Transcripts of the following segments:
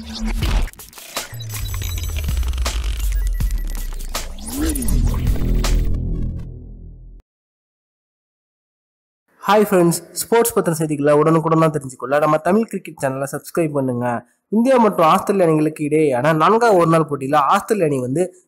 Hi friends, sports பற்றின செய்திகளை உடனுக்குடன் தெரிஞ்சுக்கொள்ள நம்ம தமிழ் கிரிக்கெட் சேனலை சப்ஸ்கிரைப் பண்ணுங்க. இந்தியா மற்றும் ஆஸ்திரேலிய அணிகளுக்கு இடையேயான 4வது ஒருநாள் போட்டியில் ஆஸ்திரேலிய அணி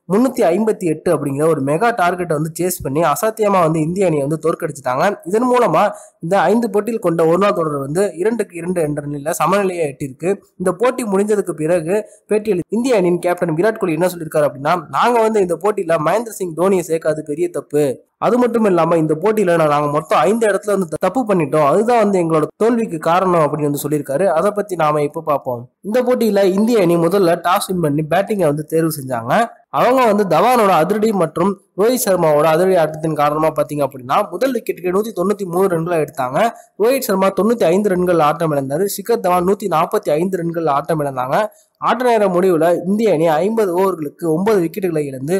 358 அப்படிங்கிற ஒரு மெகா டார்கெட்டை சேஸ் பண்ணி அசாத்தியமா இந்திய அணியை தோற்கடிச்சிட்டாங்க. இதன் மூலமா இந்த 5 போட்டியில் கொண்ட ஒருநாள் தொடர் 2-2 என்ற நிலையில சமநிலையை எட்டிருக்கு. இந்த போட்டி முடிஞ்சதுக்கு பிறகு பேட்டியில் இந்திய அணியின் கேப்டன் விராட் கோலி என்ன சொல்லியிருக்காரு அப்படின்னா, நாங்க இந்த போட்டியில மகேந்திர சிங் தோனியை சேர்க்காது பெரிய தப்பு. அது மட்டும் இல்லாம இந்த போட்டியில நாங்க மொத்தம் 5 இடத்துல தப்பு பண்ணிட்டோம். அதுதான் எங்களோட தோல்விக்கு காரணம் அப்படின்னு சொல்லியிருக்காரு. அதை பத்தி நாம இப்ப பார்ப்போம். இந்த போட்டியில இந்திய அணி முதல்ல டாஸ் வின் பண்ணி பேட்டிங்கை தேர்வு செஞ்சாங்க. அவங்க தவானோட அதிரடி மற்றும் ரோஹித் சர்மாவோட அதிரடி ஆட்டத்தின் காரணமா பாத்தீங்க அப்படின்னா முதல் விக்கெட்டுக்கு 193 ரன்களை எடுத்தாங்க. ரோஹித் சர்மா 95 ரன்கள் ஆட்டம் இழந்தாரு. ஷிகர் தவான் 145 ரன்கள் ஆட்டம் இழந்தாங்க. ஆட்ட நேர முடிவுல இந்திய அணி 50 ஓவர்களுக்கு 9 விக்கெட்டுகளை இழந்து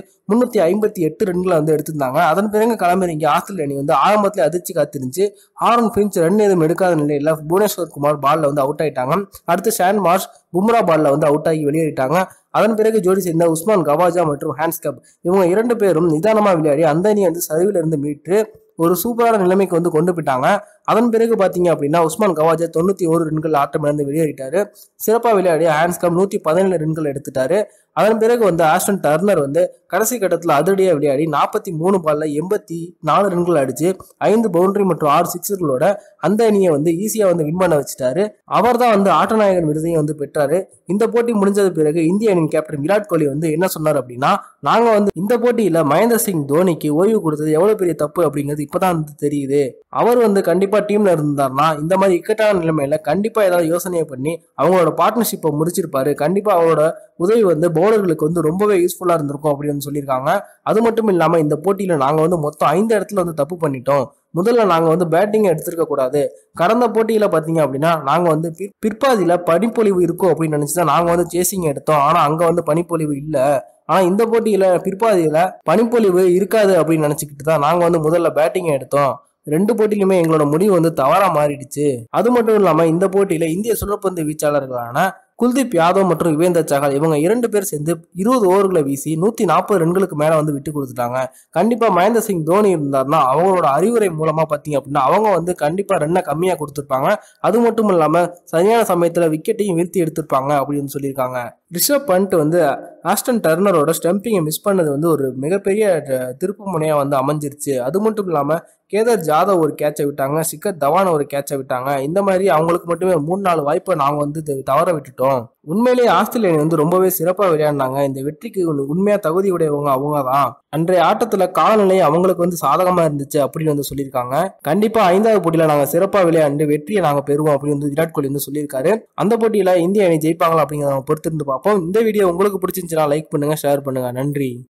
358 ரன்களை எடுத்திருந்தாங்க. அதன் பிறகு களமிறங்கி ஆஸ்திரேலிய அணி ஆரம்பத்துல அதிர்ச்சி காத்திருந்துச்சு. ஆரன் பின்ச் ரன் எதுவும் எடுக்காத நிலையில புவனேஸ்வர் குமார் பால்ல அவுட் ஆயிட்டாங்க. அடுத்து ஷான் மார்ஷ் பும்ரா பால்ல அவுட் ஆகி வெளியேறிட்டாங்க. அதன் பிறகு ஜோடி சேர்ந்த உஸ்மான் கவாஜா மற்றும் ஹான்ஸ்கப் இவங்க 2 பேரும் நிதானமா விளையாடி அந்த அணி சரிவில் இருந்து மீட்டு ஒரு சூப்பரான நிலைமைக்கு கொண்டு போயிட்டாங்க. அதன் பிறகு பாத்தீங்க அப்படின்னா உஸ்மான் கவாஜா 91 ரன்கள் ஆட்டம் இழந்து வெளியேறிட்டாரு. சிறப்பா விளையாடி ஹான்ஸ்கப் 117 ரன்கள் எடுத்துட்டாரு. அதன் பிறகு ஆஸ்டன் டர்னர் கடைசி கட்டத்தில் அதிரடியா விளையாடி 43 பால்ல 84 ரன்கள் அடிச்சு 5 பவுண்டரி மற்றும் 6 சிக்ஸர்களோட அந்த அணியை ஈஸியா வின் பண்ண வச்சுட்டாரு. அவர் தான் ஆட்டநாயகன் விருதையும் பெற்றாரு. இந்த போட்டி முடிஞ்சது பிறகு இந்திய அணியின் கேப்டன் விராட் கோலி என்ன சொன்னார் அப்படின்னா, நாங்க இந்த போட்டியில மகேந்திர சிங் தோனிக்கு ஓய்வு கொடுத்தது எவ்வளவு பெரிய தப்பு அப்படிங்கிறது இப்பதான் தெரியுது. அவர் கண்டிப்பா டீம்ல இருந்தாருன்னா இந்த மாதிரி இக்கட்டான நிலைமையில கண்டிப்பா ஏதாவது யோசனையை பண்ணி அவங்களோட பார்ட்னர்ஷிப்பை முடிச்சிருப்பாரு. கண்டிப்பா அவரோட உதவி பவுலர்களுக்கு ரொம்பவே யூஸ்ஃபுல்லா இருந்திருக்கும் அப்படின்னு சொல்லியிருக்காங்க. அது மட்டும் இல்லாம இந்த போட்டியில நாங்க மொத்தம் 5 இடத்துல தப்பு பண்ணிட்டோம். முதல்ல நாங்க பேட்டிங் எடுத்திருக்க கூடாது. கடந்த போட்டியில பாத்தீங்க அப்படின்னா நாங்க பிற்பாதியில பனிப்பொழிவு இருக்கும் அப்படின்னு நினைச்சுதான் நாங்க சேசிங் எடுத்தோம். ஆனா அங்க பனிப்பொழிவு இல்ல. ஆனா இந்த போட்டியில பிற்பாதியில பனிப்பொழிவு இருக்காது அப்படின்னு நினைச்சுக்கிட்டு தான் நாங்க முதல்ல பேட்டிங் எடுத்தோம். 2 போட்டியிலுமே எங்களோட முடிவு தவறா மாறிடுச்சு. அது மட்டும் இல்லாம இந்த போட்டியில இந்திய சுழற்பந்து வீச்சாளர்களான குல்தீப் யாதவ் மற்றும் யுவேந்தர் சஹல் இவங்க 2 பேர் சேர்ந்து 20 ஓவர்களை வீசி 140 ரன்களுக்கு மேல விட்டு கொடுத்துட்டாங்க. கண்டிப்பா மகேந்திர சிங் தோனி இருந்தாருன்னா அவங்களோட அறிவுரை மூலமா பாத்தீங்க அப்படின்னா அவங்க கண்டிப்பா ரன்னை கம்மியா கொடுத்துருப்பாங்க. அது மட்டும் இல்லாம சரியான சமயத்துல விக்கெட்டையும் வீழ்த்தி எடுத்திருப்பாங்க அப்படின்னு சொல்லியிருக்காங்க. ரிஷப் பண்ட் ஆஸ்டன் டர்னரோட ஸ்டம்பிங்கை மிஸ் பண்ணது ஒரு மிகப்பெரிய திருப்பு முனையா அமைஞ்சிருச்சு. அது மட்டும் இல்லாம கேதார் ஜாதவ் ஒரு கேட்சை விட்டாங்க. ஷிகர் தவான் ஒரு கேட்சை விட்டாங்க. இந்த மாதிரி அவங்களுக்கு மட்டுமே 3-4 வாய்ப்பை நாங்க தவற விட்டுட்டோம். உண்மையிலேயே ஆஸ்திரேலிய அணி ரொம்பவே சிறப்பா விளையாடினாங்க. இந்த வெற்றிக்கு உண்மையா தகுதி உடையவங்க அவங்க தான். அன்றைய ஆட்டத்துல காலநிலை அவங்களுக்கு சாதகமா இருந்துச்சு அப்படின்னு சொல்லியிருக்காங்க. கண்டிப்பா 5வது போட்டியில நாங்க சிறப்பா விளையாண்டு வெற்றியை நாங்க பெறுவோம் அப்படின்னு விராட் கோலி சொல்லியிருக்காரு. அந்த போட்டியில இந்திய அணி ஜெயிப்பாங்களா அப்படிங்கிறத பொறுத்திருந்து பார்ப்போம். இந்த வீடியோ உங்களுக்கு பிடிச்சிருந்துச்சுன்னா லைக் பண்ணுங்க, ஷேர் பண்ணுங்க. நன்றி.